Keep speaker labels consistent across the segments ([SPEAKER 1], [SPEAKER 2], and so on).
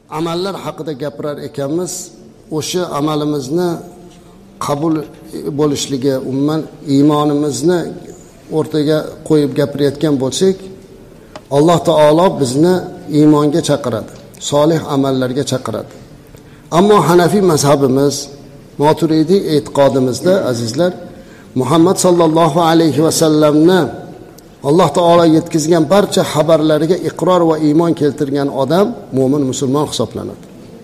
[SPEAKER 1] amallar haqida gapirar ekanmiz, o'sha amalimizni qabul bo'lishligi, umuman iymonimizni o'rtaga qo'yib gapirayotgan bo'lsak, Alloh taolo bizni iymonga chaqiradi, solih amallarga chaqiradi. Ammo Hanafiy mazhabimiz, Maturidiy e'tiqodimizda azizlar, Muhammad sallallohu alayhi va sallamni Alloh taolo yetkazgan barcha xabarlariga iqror va iymon keltirgan odam mo'min musulmon hisoblanadi.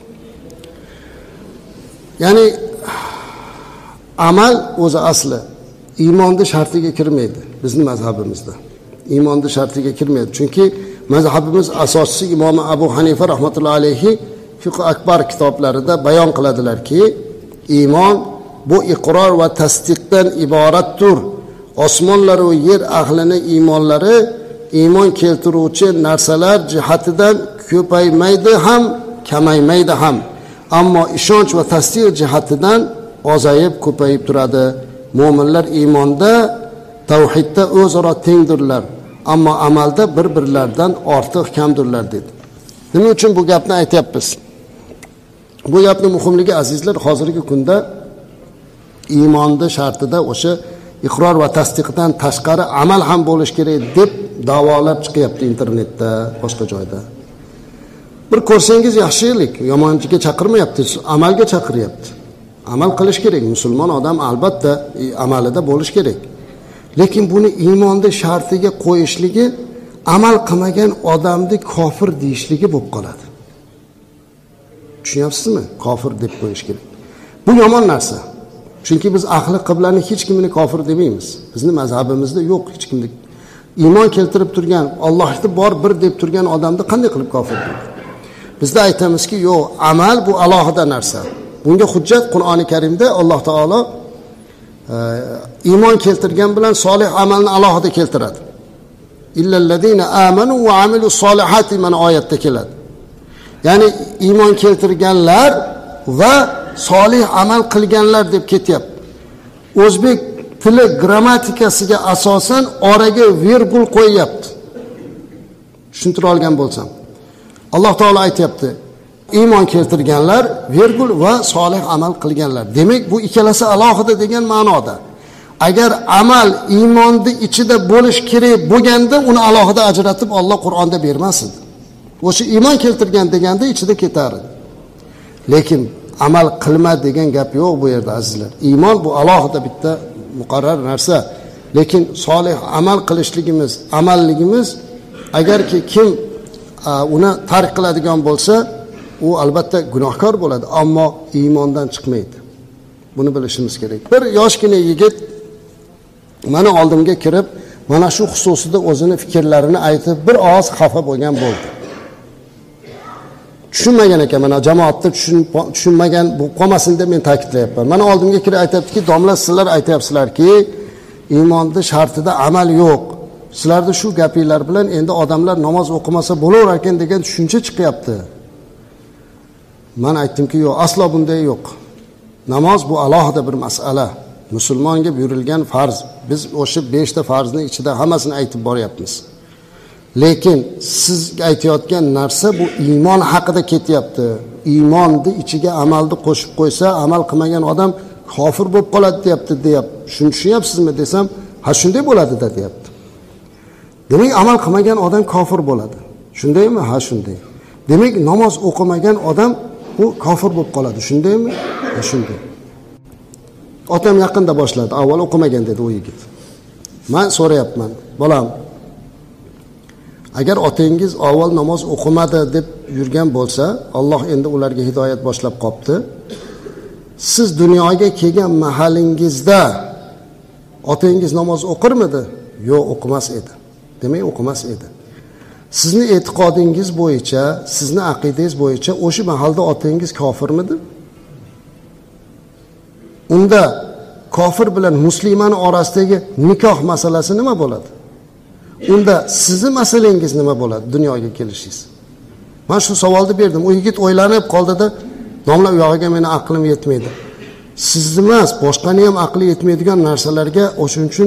[SPEAKER 1] Ya'ni amal o'zi asli iymonning shartiga kirmaydi bizning mazhabimizda. Iymonning shartiga kirmaydi. Chunki mazhabimiz asoschisi Imom Abu Hanifa rahmatullohi alayhi Fiqh akbar kitoblarida bayon qiladilar-ki, iymon bu iqror va tasdiqdan iboratdir. Osmonlar va yer ahlining iymonlari iymon keltiruvchi narsalar jihatidan ko'paymaydi ham, kamaymaydi ham. Ammo ishonch va tasdiq jihatidan ozayib ko'payib turadi. Mo'minlar iymonda, tavhidda o'zaro tengdirlar, ammo amalda bir-birlaridan ortiq kamdirlar dedi. Nima uchun bu gapni aytyapmiz? Bu gapning muhimligi azizlar, hozirgi kunda iymonning shartida o'sha iqror va tasdiqdan tashqari amal ham bo'lish kerak deb da'volar chiqyapti internetda, boshqa joyda. Bir ko'rsangiz yaxshilik, yomonchiga chaqirmayapti, amalga chaqiryapti. Amal qilish kerak, musulmon odam albatta amalida bo'lish kerak. Lekin buni iymonning shartiga qo'yishligi amal qilmagan odamni kofir deyishligi bo'lib qoladi. Tushunyapsizmi? Kofir deb qo'yish kerak. Bu yomon narsa. Chunki biz ahli qiblani hech kimni kofir demaymiz. Bizning mazhabimizda yo'q hech kimni. Iymon keltirib turgan, Allohni bor bir deb turgan odamni qanday qilib kofir deydi? Bizda aytamizki, yo'q, amal bu alohida narsa. Bunga hujjat Qur'oni Karimda Alloh taolo iymon keltirgan bilan solih amalni alohida keltiradi. Illallazina amanu va amilus solihati mana oyatda keladi. Ya'ni iymon keltirganlar va solih amal qilganlar deb ketyapti. O'zbek tili grammatikasiga asosan oraga virgul qo'yyapti. Tushuntira olgan bo'lsam. Alloh taolo aytayapti: iymon keltirganlar virgul va solih amal qilganlar. Demak, bu ikkalasi alohida degan ma'noda. Agar amal iymonning ichida bo'lish kerak bo'lganda, uni alohida ajratib Alloh Qur'onda bermas edi. O'sha iymon keltirgan deganda ichida ketar edi. Lekin amal qilma degan gap yo'q bu yerda azizlar. Iymon bu alohida bitta muqarrar narsa. Lekin solih amal qilishligimiz, amalligimiz agarki kim uni tark qiladigan bo'lsa, u albatta gunohkor bo'ladi, ammo iymondan chiqmaydi. Buni bilishimiz kerak. Bir yoshgina yigit mana oldimga kirib, mana shu xususida o'zini fikrlarini aytib, bir oz xafa bo'lgan bo'ldi. Tushunmagan ekan, mana jamoatda tushunmagan bu qolmasin deb men ta'kidlayapman. Mana oldimga kirib aytibdiki, domla sizlar aytayapsizlarki, iymonning shartida amal yo'q. Sizlarda shu gapinglar bilan endi odamlar namoz o'qimasa bo'laver ekan degan tushuncha chiqyapti. Men aytdimki, yo'q, aslo bunday yo'q. Namoz bu alohida bir masala. Musulmonga buyurilgan farz. Biz o'sha 5 ta farzni ichida hammasini aytib boryapmiz. Lekin siz aytayotgan narsa bu iymon haqida ketyapti. Iymonni ichiga amalni qo'shib qo'ysa, amal qilmagan odam kofir bo'lib qoladi deyapti. Shuni tushunyapsizmi desam, ha shunday bo'ladi-da deyapti. Demak, amal qilmagan odam kofir bo'ladi. Shundaymi? Ha shunday. Demak, namoz o'qimagan odam u kofir bo'lib qoladi. Shundaymi? Ha shunday. Otam yaqinda boshladi. Avval o'qimagan dedi u yigit. Men so'rayapman, bolam, agar otangiz avval namoz o'qimadi deb yurgan bo'lsa, Alloh endi ularga hidoyat boshlab qopti. Siz dunyoga kelgan mahalingizda otangiz namoz o'qirmidi? Yo'q, o'qimas edi. Demak, o'qimas edi. Sizning e'tiqodingiz bo'yicha, sizning aqidangiz bo'yicha o'sha mahalda otangiz kofirmidi? Unda kofir bilan musulmon orasidagi nikoh masalasi nima bo'ladi? Unda sizning masalangiz nima bo'ladi dunyoga kelishingiz? Men shu savolni berdim. U yigit o'ylanib qoldi-da, domla u yog'iga meni aqlim yetmaydi. Sizni emas, boshqani ham aqli yetmaydigan narsalarga o'shuning uchun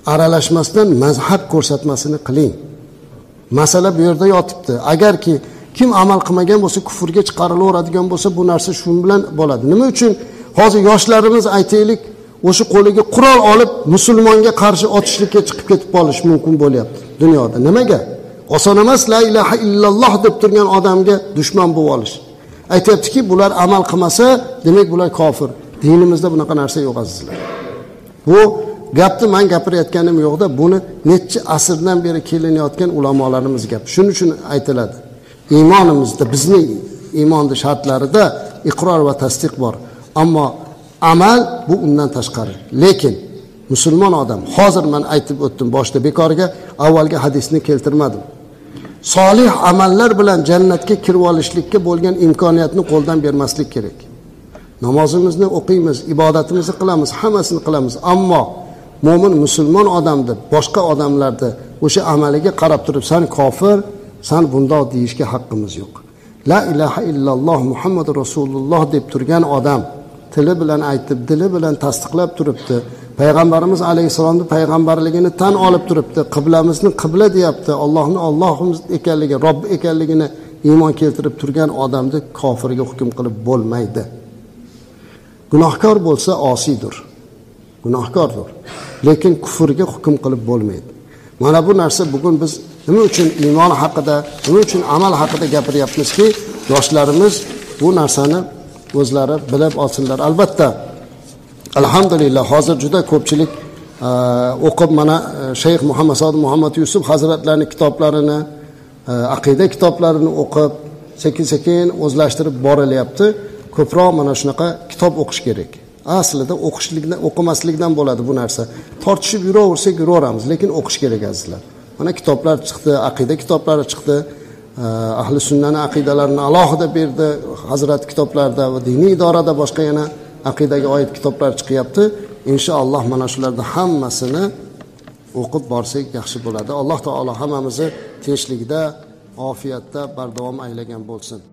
[SPEAKER 1] aralashmasdan mazhab ko'rsatmasini qiling. Masala bu yerda yotibdi. Agarki Kim amal qilmagan bo'lsa, kufrga chiqarilaveradigan bo'lsa, bu narsa shu bilan bo'ladi. Nima uchun hozir yoshlarimiz aytaylik, o'sha qo'liga qurol olib musulmonga qarshi otishlikka chiqib ketib qolish mumkin bo'lyapti dunyoda. Nimaga? Oson emas la ilaha illalloh deb turgan odamga dushman bo'lib olish. Aytayaptiki, bular amal qilmasa, demak bular kofir. Dinimizda bunaqa narsa yo'q azizlar. Bu gapni men gapirayotganim yo'qda, buni necha asrdan beri kelinayotgan ulamolarimiz gapi. Shuning uchun aytiladi. Iymonimizda, bizning iymonning shartlarida iqror va tasdiq bor. Ammo amal bu undan tashqari. Lekin musulmon odam, hozir men aytib o'tdim boshda bekorga, avvalgi hadisni keltirmadim. Solih amallar bilan jannatga kirib olishlikka bo'lgan imkoniyatni qo'ldan bermaslik kerak. Namozimizni o'qiymiz, ibodatimizni qilamiz, hammasini qilamiz, ammo mo'min musulmon odamni boshqa odamlarda o'sha amaliga qarab turib, sen kofir, sen bundoq deyishga haqqimiz yo'q. La ilaha illalloh Muhammadur Rasululloh deb turgan odam tili bilan aytib, dili bilan tasdiqlab turibdi. Payg'ambarimiz alayhisolamning payg'ambarligini tan olib turibdi. Qiblamizni qibla deyapti. Allohni Allohimiz ekanligi, Robb ekanligini iymon keltirib turgan odamni kofirga hukm qilib bo'lmaydi. Gunohkor bo'lsa osiydir. Gunohkordir. Lekin kufrga hukm qilib bo'lmaydi. Mana bu narsa bugun biz nima uchun iymon haqida, nima uchun amal haqida gapiryapmizki, yoshlarimiz bu narsani o'zlari bilib olsinlar. Albatta, alhamdulillah, hozir juda ko'pchilik o'qib, mana Shayx Muhammad Sodiq Muhammad Yusuf hazratlarining kitoblarini, aqida kitoblarini o'qib, sekin-sekin o'zlashtirib borilyapti. Ko'proq mana shunaqa kitob o'qish kerak. Aslida o'qimaslikdan bo'ladi bu narsa. Tortishib yuraversak yuraveramiz, lekin o'qish kerak azizlar. Mana kitoblar chiqdi, aqida kitoblari chiqdi. Ahli sunnaning aqidalarini alohida berdi, hazrat kitoblarda va diniy idorada boshqa yana aqidaga oid kitoblar chiqyapti. Inshaalloh mana shularning hammasini o'qib borsak yaxshi bo'ladi. Alloh taolo hammamizni tinchlikda, ofiyatda bardavom aylagan bo'lsin.